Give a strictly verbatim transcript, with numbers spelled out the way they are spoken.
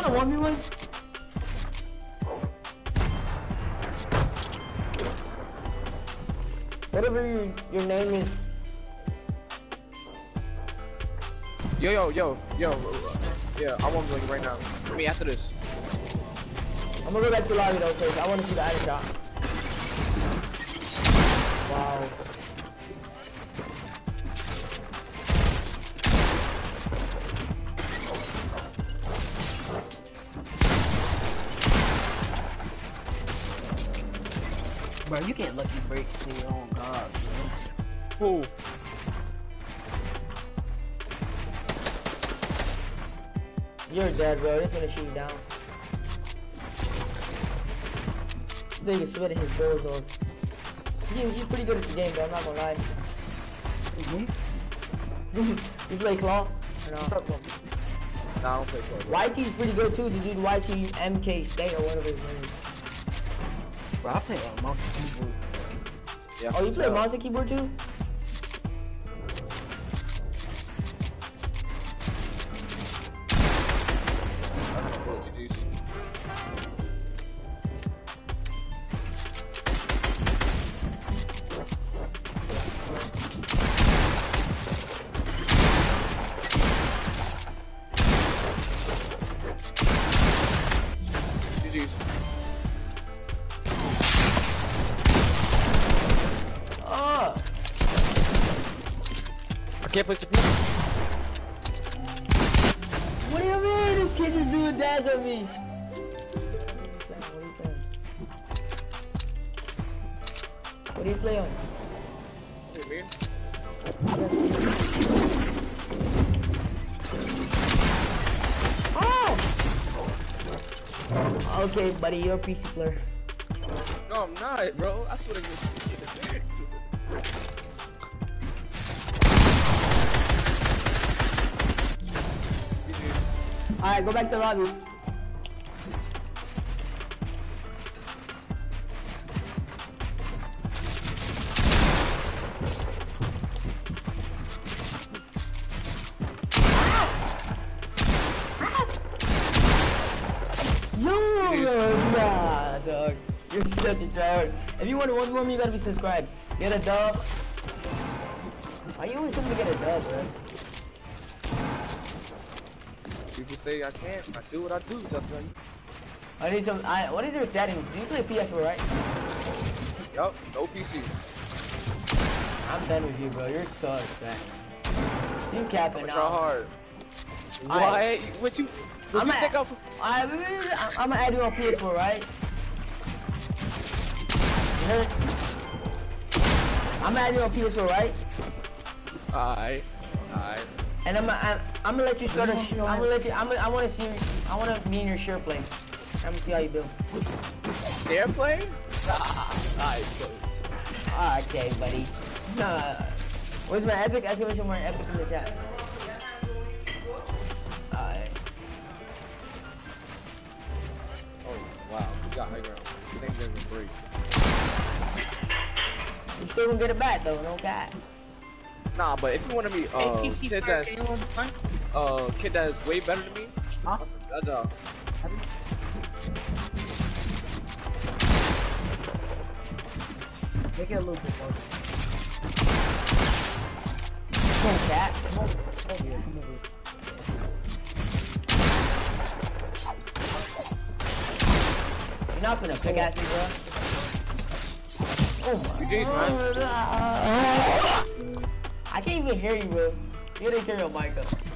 wanna one v one? Whatever your, your name is. Yo, yo, yo, yo. Uh, yeah, I want to play right now. I mean, after this. I'm gonna go back to the lobby though, cause I wanna see the item shot. Wow. Bro, you can't lucky break to your own god, man. Who? You're dead, bro. They're gonna shoot you down. They can sweat in his goals, though. He, he's pretty good at the game, bro. I'm not gonna lie. Mm-hmm. You play Claw? Or no? What's up, bro? Nah, I don't play Claw. Y T's pretty good too. The dude Y T M K State or whatever his name is. Bro, I play uh, mouse and keyboard. Yeah, oh, you play mouse and keyboard too? Can't play Supreme. What do you mean? This kid just doing dash on me. What do you play on? What do you mean? Oh! Okay, buddy, you're a P C player. No, I'm not, bro. I swear to God. Alright, go back to the lobby. Yo, nah, dog. You're such a tryhard. If you want to one more, you gotta be subscribed. Get a dub. Why you always coming to get a dub, bro? People say I can't. I do what I do. That's right. I need some. I. What is your settings? Do you play P S four, right? Yup. No P C. I'm done with you, bro. You're so sad. You capping now. Try hard. Why? Right. What you? What I'm you a, think of? I, I'm gonna add you on P S four, right? You heard? I'm gonna add you on P S four, right? Alright. Alright. And I'm, I'm, I'm gonna let you start a. I'm gonna let you. I'm gonna, I want to see. I want to me and your share play. I'm gonna see how you do. Share play? Ah, alright, coach. Okay, buddy. Nah. Where's my epic? Exclamation mark epic in the chat. Alright. Oh wow, we got high ground. Things are gonna break. You still gonna get it back though, no cat. Nah, but if you want to be uh, kid that's, uh, kid that is way better than me, huh? That's uh. Make it a little bit more. Come on, cat. Come on. Come here. Come over. You're not gonna pick at me, bro. Oh my god. I can't even hear you, bro. You gotta turn your mic up.